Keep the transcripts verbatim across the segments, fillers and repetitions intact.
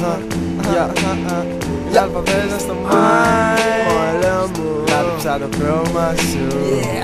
Για αλφαβέτα στο μάι, λάτρεψα το χρώμα σου.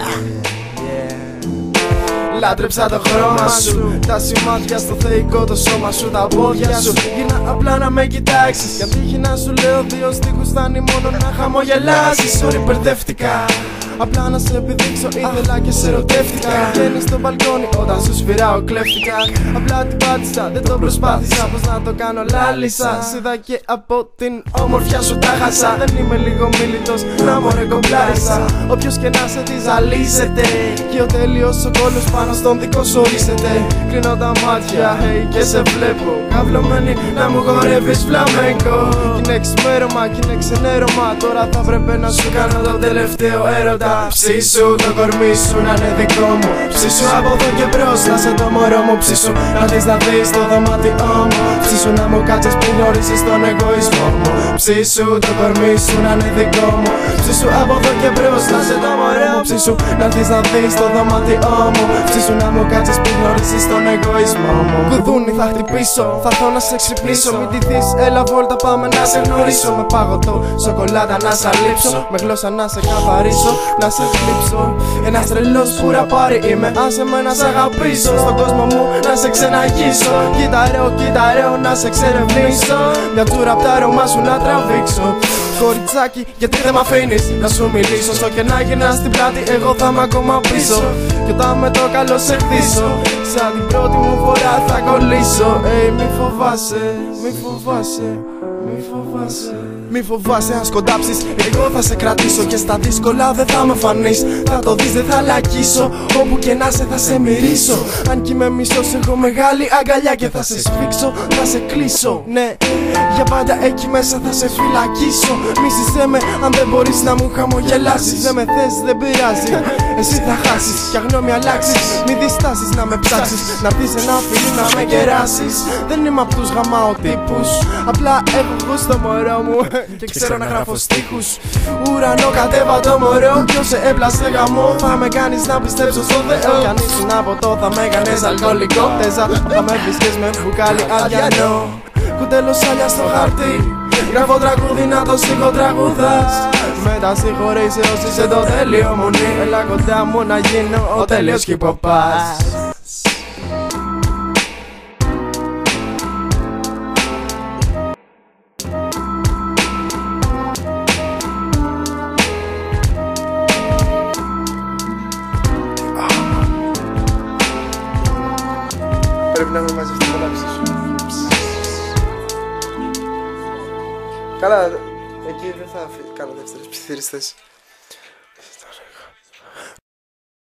Λάτρεψα το χρώμα σου, τα σημάδια στο θεϊκό το σώμα σου, τα πόδια σου. Γίνα απλά να με κοιτάξεις, για τύχη να σου λέω δύο στίχους φτάνει μόνο να χαμογελάσεις. Sorry, μπερδεύτηκα, απλά να σε επιδείξω, ήθελα και σε ερωτεύτηκα. Βγαίνεις στο μπαλκόνι όταν σου σφυράω κλέφτηκα. Απλά την πάτησα, δεν το προσπάθησα, πως να το κάνω λάλησα. Σ' είδα και από την όμορφιά σου τα χάσα. Δεν είμαι λίγο μίλητος, να μωρέ κομπλάρισα. Όποιος και να σε τη ζαλίζεται, και ο τέλειος ο κόλλος πάνω στον δικό σου ορίσεται. Κλείνω τα μάτια, hey, και σε βλέπω καυλωμένη να μου χορεύεις φλαμέγκο. Κι είναι εξημέρωμα, κι είναι ξενέρωμα, τώρα θα πρέπει να σου κάνω το τελευταίο έρωτα. Ψήσου το κορμί σου να είναι δικό μου, ψήσου από εδώ και μπρος να σε το μωρό μου. Ψήσου να δεις να δεις το δωμάτιό μου, ψήσου να μου κάτσεις πριν γνωρίσεις τον εγωισμό μου. Ψήσου το κορμί σου να είναι δικό μου, ψήσου από εδώ και μπρος να σε το μωρό μου. Ψήσου να δεις να δεις το δωμάτιό μου, ψήσου να μου κάτσεις πριν γνωρίσεις τον εγωισμό μου. Κουδούνι θα χτυπήσω, θα έρθω να σε ξυπνήσω. Μην ντυθείς, έλα βόλτα πάμε να σε γνωρίσω. Με πάγωτο, σοκολάτα να σ' αλείψω, με γλώσσα να σε καθαρίσω, να σε θλίψω. Ένας τρελός που ραπάρει είμαι, άσε με να σ' αγαπήσω. Στον κόσμο μου να σε ξεναγήσω, κοίταρεο, κοίταρεο να σε ξερευνήσω. Μια τσούρα απ' τα αρώμα σου να τραβήξω. Κοριτσάκι, γιατί δεν μ' αφήνεις να σου μιλήσω. Στο και να γυρνάς στην πλάτη, εγώ θα είμαι ακόμα πίσω. Κι όταν με το καλό σε χτίσω, σαν την πρώτη μου φορά θα κολλήσω. Ey, μη φοβάσαι, μη φοβάσαι, μη φοβάσαι. Μη φοβάσαι αν σκοντάψεις, εγώ θα σε κρατήσω. Και στα δύσκολα δεν θα με φανείς, θα το δεις δεν θα λακίσω. Όπου και να σε θα σε μυρίσω. Αν κι είμαι μισός έχω μεγάλη αγκαλιά και θα σε σφίξω, θα σε κλείσω. Ναι, για πάντα εκεί μέσα θα σε φυλακίσω. Μίσησέ με αν δεν μπορείς να μου χαμογελάσεις. Δεν με θες δεν πειράζει, εσύ θα χάσεις. Κι αγνώμη αλλάξεις, μη διστάσεις να με ψάξεις. Να πεις ένα φίλι να με κεράσεις. Δεν είμαι απ' τους γαμάω τύπους, απλά έχω γούστο στο μωρό μου και ξέρω να γράφω στίχους. Ουρανό κατέβα το μωρό, ποιος σε έπλασε γαμό. Θα με κάνεις να πιστέψω στο Θεό. Κι αν ήσουν από το θα με κάνεις αλκοολικό. Τέζα θα με βρίσκες με μπουκάλι αδιανό. Κουτέλο σάλια στο χαρτί, γράφω τραγούδι να το στίχο τραγουδάς. Μετά συγχωρείσαι όσοι είσαι το τέλειο μονή. Έλα κοντά μου να γίνω ο τέλειος χιποπάς. Πρέπει να είμαι μαζί στην κολάψη σου. Καλά, εκεί δεν θα κάνω δεύτερες ψιθυριστές.